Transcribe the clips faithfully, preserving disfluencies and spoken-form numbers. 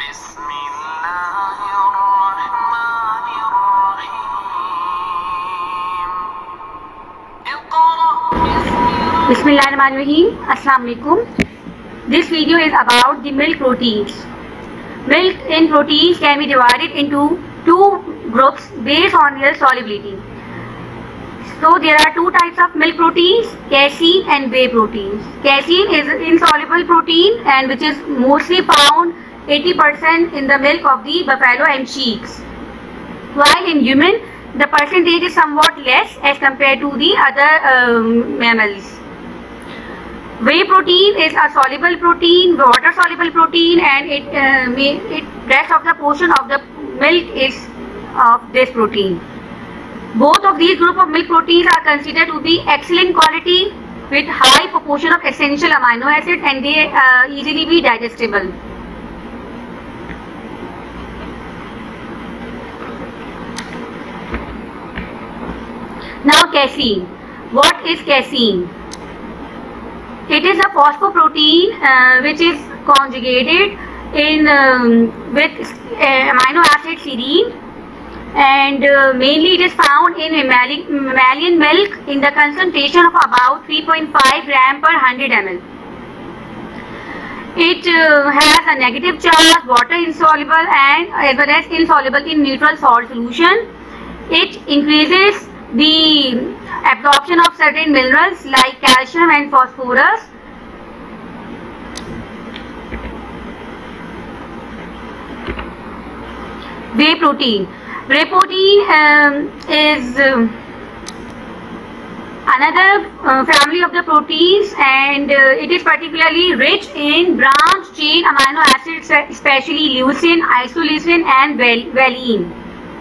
Bismillahirrahmanirrahim. Assalamu alaikum. This video is about the milk proteins. Milk in proteins can be divided into two groups based on their solubility. So there are two types of milk proteins, casein and whey proteins. Casein is an insoluble protein and which is mostly found eighty percent in the milk of the buffalo and sheep. While in human, the percentage is somewhat less as compared to the other um, mammals. Whey protein is a soluble protein, water soluble protein, and it, uh, may, it rest of the portion of the milk is of this protein. Both of these group of milk proteins are considered to be excellent quality with high proportion of essential amino acids, and they uh, easily be digestible. Now casein. What is casein? It is a phosphoprotein uh, which is conjugated in um, with uh, amino acid serine, and uh, mainly it is found in mammalian, mammalian milk in the concentration of about three point five gram per one hundred milliliters. It uh, has a negative charge, water insoluble, and as well as insoluble in neutral salt solution. It increases the absorption of certain minerals like calcium and phosphorus. Whey protein. Whey protein um, is uh, another uh, family of the proteins, and uh, it is particularly rich in branched chain amino acids, especially leucine, isoleucine, and valine.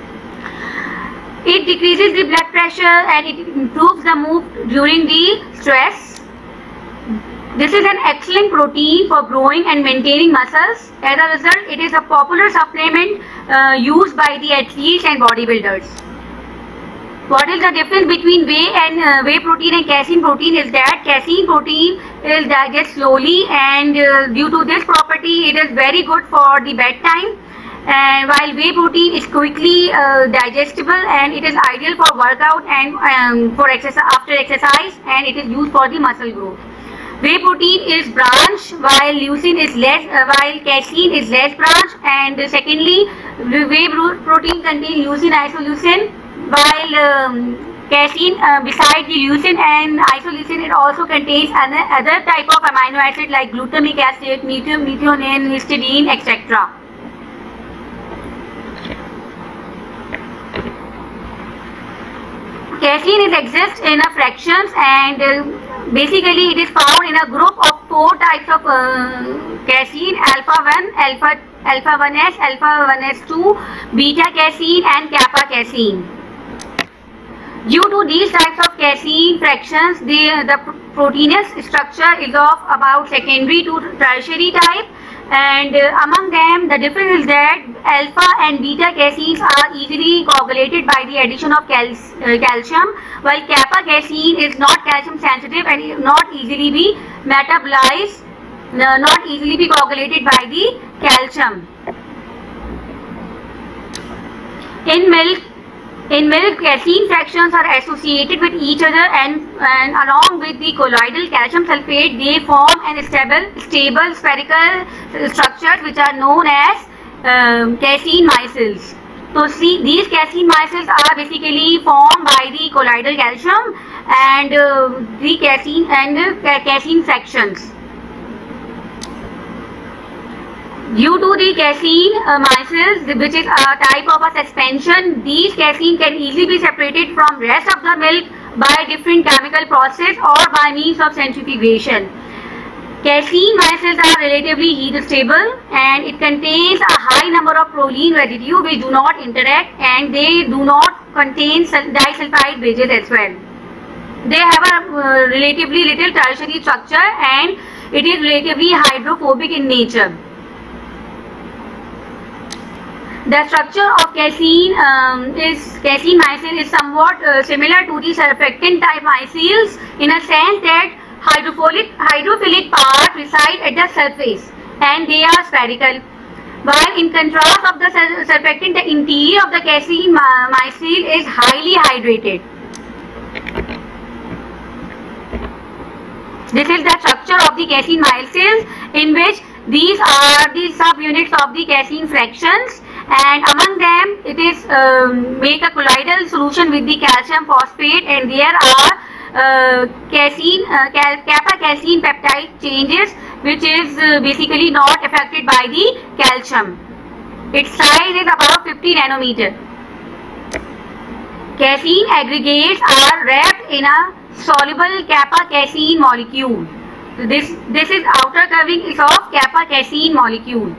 It decreases the blood pressure and it improves the mood during the stress. This is an excellent protein for growing and maintaining muscles. As a result, it is a popular supplement uh, used by the athletes and bodybuilders. What is the difference between whey and uh, whey protein and casein protein is that casein protein is digested slowly, and uh, due to this property, it is very good for the bedtime. And while whey protein is quickly uh, digestible, and it is ideal for workout and um, for exercise after exercise, and it is used for the muscle growth. Whey protein is branched, while leucine is less, uh, while casein is less branched. And uh, secondly, whey protein contains leucine, isoleucine, while um, casein, uh, beside the leucine and isoleucine, it also contains other type of amino acid like glutamic acid, methionine, histidine, et cetera. Casein is exists in a fractions, and uh, basically it is found in a group of four types of uh, casein: alpha one, alpha alpha one S, alpha one S two, beta casein, and kappa casein. Due to these types of casein fractions, the the proteinous structure is of about secondary to tertiary type. And uh, among them, the difference is that alpha and beta caseins are easily coagulated by the addition of cal uh, calcium, while kappa casein is not calcium sensitive and is not easily be metabolized, uh, not easily be coagulated by the calcium. In milk, in milk, casein fractions are associated with each other, and, and along with the colloidal calcium sulfate, they form an stable, stable spherical structures which are known as um, casein micelles. So see, these casein micelles are basically formed by the colloidal calcium and uh, the casein and uh, casein fractions. Due to the casein uh, micelles, which is a type of a suspension, these casein can easily be separated from rest of the milk by different chemical process or by means of centrifugation. Casein micelles are relatively heat stable, and it contains a high number of proline residue which do not interact, and they do not contain disulfide bridges as well. They have a uh, relatively little tertiary structure, and it is relatively hydrophobic in nature. The structure of casein um, is casein micelle is somewhat uh, similar to the surfactant type micelles in a sense that hydrophilic hydrophilic part reside at the surface and they are spherical, while in contrast of the surfactant, the interior of the casein micelle is highly hydrated. This is the structure of the casein micelles, in which these are the subunits of the casein fractions, and among them it is um, make a colloidal solution with the calcium phosphate, and there are uh, casein uh, kappa casein peptide changes, which is uh, basically not affected by the calcium. Its size is about fifty nanometer. Casein aggregates are wrapped in a soluble kappa casein molecule. So this this is outer covering is of kappa casein molecule.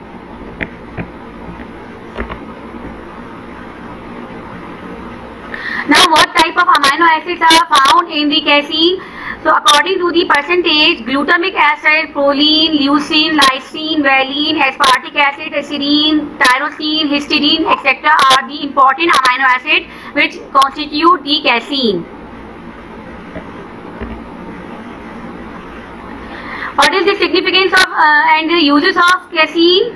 Now, what type of amino acids are found in the casein? So, according to the percentage, glutamic acid, proline, leucine, lysine, valine, aspartic acid, acidine, tyrosine, histidine, et cetera are the important amino acids which constitute the casein. What is the significance of uh, and the uses of casein?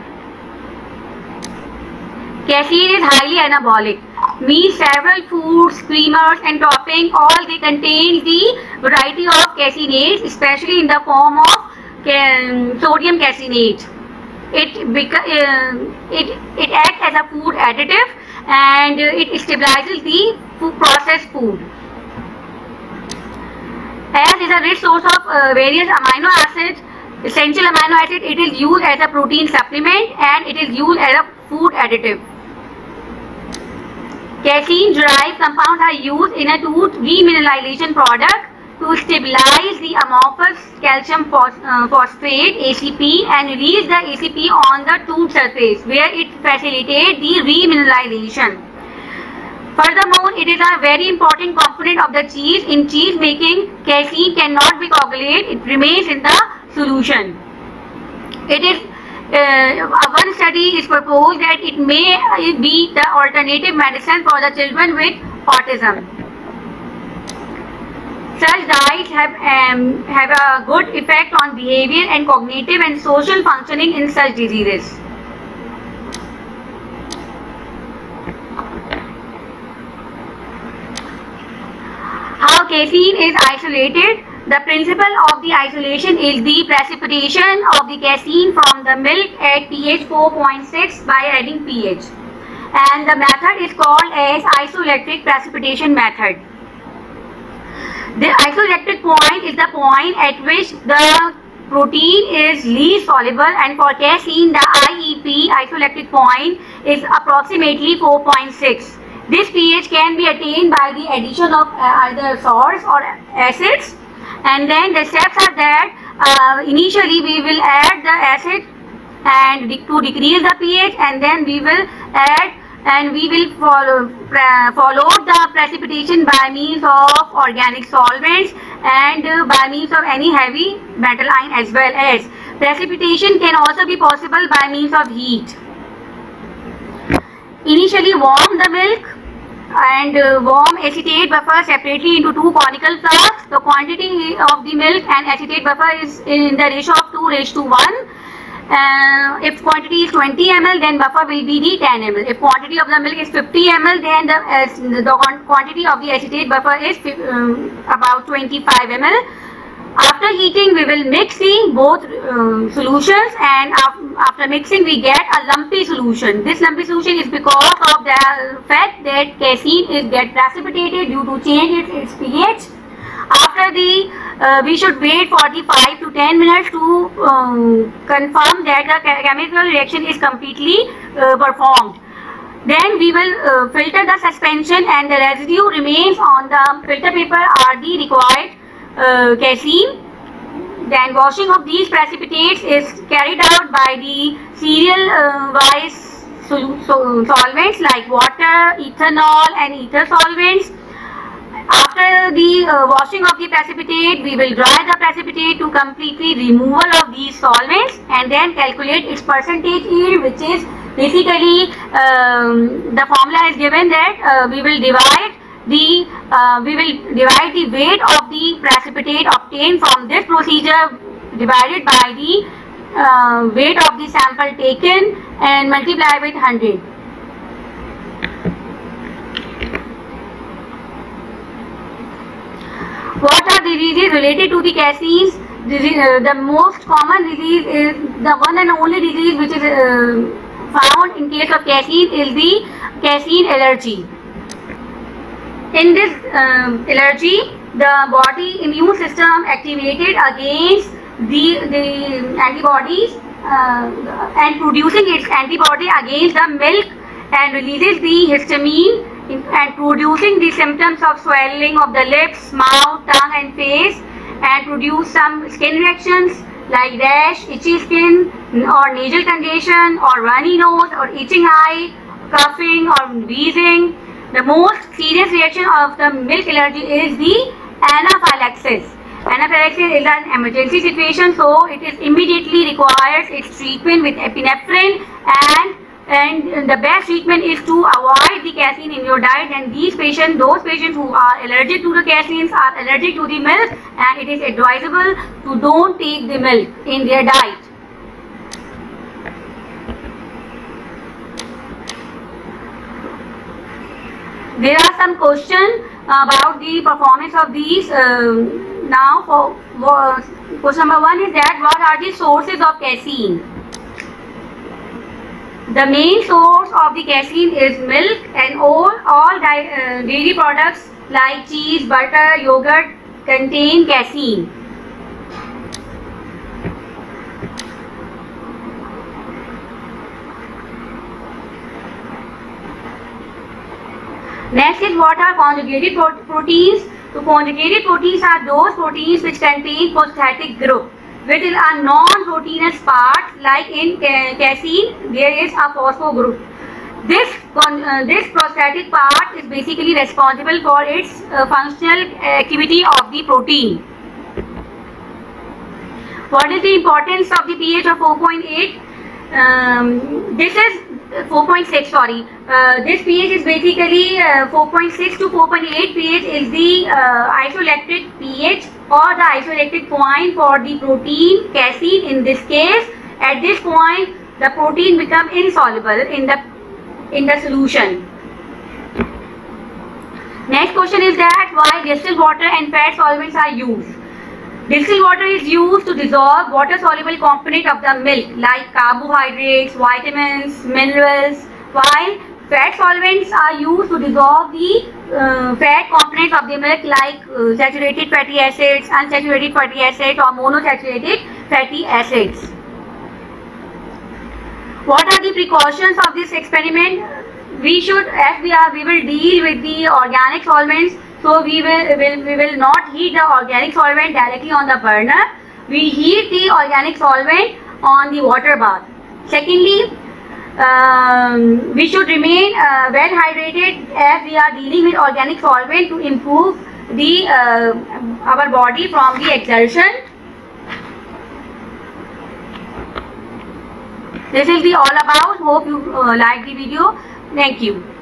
Casein is highly anabolic. Means several foods, creamers and topping, all they contain the variety of caseinates, especially in the form of ca sodium caseinate. It, uh, it, it acts as a food additive, and it stabilizes the food, processed food. As is a rich source of uh, various amino acids, essential amino acid, it is used as a protein supplement, and it is used as a food additive. Casein-derived compounds are used in a tooth remineralization product to stabilize the amorphous calcium phos uh, phosphate A C P and release the A C P on the tooth surface, where it facilitates the remineralization. Furthermore, it is a very important component of the cheese. In cheese making, casein cannot be coagulated; it remains in the solution. It is Uh, one study is proposed that it may be the alternative medicine for the children with autism. Such diets have, um, have a good effect on behavior and cognitive and social functioning in such diseases. How casein is isolated? The principle of the isolation is the precipitation of the casein from the milk at pH four point six by adding pH, and the method is called as isoelectric precipitation method. The isoelectric point is the point at which the protein is least soluble, and for casein the I E P isoelectric point is approximately four point six. This pH can be attained by the addition of uh, either salts or acids. And then the steps are that uh, initially we will add the acid and de to decrease the pH, and then we will add and we will follow, uh, follow the precipitation by means of organic solvents and uh, by means of any heavy metal ion, as well as precipitation can also be possible by means of heat. Initially warm the milk and uh, warm acetate buffer separately into two conical flasks. The quantity of the milk and acetate buffer is in the ratio of two raised to one. Uh, if quantity is twenty milliliters, then buffer will be the ten milliliters. If quantity of the milk is fifty milliliters, then the, uh, the quantity of the acetate buffer is um, about twenty-five milliliters. After heating, we will mix the both uh, solutions, and after mixing we get a lumpy solution. This lumpy solution is because of the fact that casein is get precipitated due to change in its pH. After the, uh, we should wait forty-five to ten minutes to um, confirm that the chemical reaction is completely uh, performed. Then we will uh, filter the suspension, and the residue remains on the filter paper are the required Uh, casein. Then washing of these precipitates is carried out by the serial uh, wise so, so solvents like water, ethanol and ether solvents. After the uh, washing of the precipitate, we will dry the precipitate to completely removal of these solvents, and then calculate its percentage yield, which is basically um, the formula is given that uh, we will divide the uh, we will divide the weight of the precipitate obtained from this procedure divided by the uh, weight of the sample taken and multiply with one hundred. What are diseases related to the caseins? Disease, uh, the most common disease is the one and only disease which is uh, found in case of casein is the casein allergy. In this um, allergy, the body immune system activated against the, the antibodies uh, and producing its antibody against the milk and releases the histamine and producing the symptoms of swelling of the lips, mouth, tongue and face, and produce some skin reactions like rash, itchy skin or nasal congestion or runny nose or itching eye, coughing or wheezing. The most serious reaction of the milk allergy is the anaphylaxis. Anaphylaxis is an emergency situation, so it is immediately requires its treatment with epinephrine, and and the best treatment is to avoid the casein in your diet. And these patients, those patients who are allergic to the caseins, are allergic to the milk, and it is advisable to don't take the milk in their diet. There are some questions about the performance of these. Uh, now, for, for question number one is that what are the sources of casein? The main source of the casein is milk, and all all di uh, dairy products like cheese, butter, yogurt contain casein. Next is what are conjugated pro proteins. So conjugated proteins are those proteins which contain phosphatic group, which is a non-proteinous part. Like in ca casein, there is a phospho group. This uh, this phosphatic part is basically responsible for its uh, functional activity of the protein. What is the importance of the pH of four point eight? Um, this is four point six, sorry. Uh, this pH is basically uh, four point six to four point eight pH is the uh, isoelectric pH or the isoelectric point for the protein casein. In this case, at this point, the protein becomes insoluble in the in the solution. Next question is that why distilled water and fat solvents are used. Distilled water is used to dissolve water-soluble component of the milk like carbohydrates, vitamins, minerals, while fat solvents are used to dissolve the uh, fat components of the milk like uh, saturated fatty acids, unsaturated fatty acids or monosaturated fatty acids. What are the precautions of this experiment? We should, as we are, we will deal with the organic solvents. So we will, will we will not heat the organic solvent directly on the burner. We heat the organic solvent on the water bath. Secondly, um, we should remain uh, well hydrated as we are dealing with organic solvent to improve the uh, our body from the exertion. This will be all about. Hope you uh, like the video. Thank you.